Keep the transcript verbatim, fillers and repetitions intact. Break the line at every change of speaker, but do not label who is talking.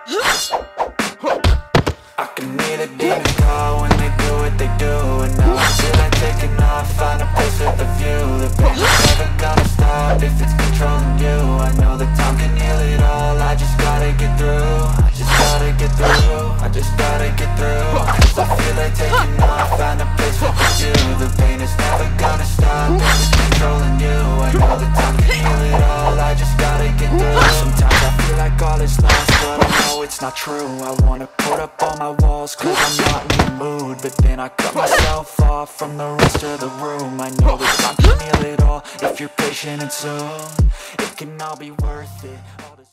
I can hear the demons call when they do what they do, and now I feel like taking off, find a place with a view. The pain is never gonna stop if it's controlling you. I know that time can heal it all, I just gotta get through. I just gotta get through, I just gotta get through. Cause I feel like taking off, find a place with a view. The pain is never gonna stop if it's controlling you. I know that time can heal it all, I just gotta get through. Sometimes I feel like all is lost, but I know it's not true. I wanna put up all my walls cause I'm not in the mood, but then I cut myself off from the rest of the room. I know that time can heal it all if you're patient, and soon it can all be worth it. All this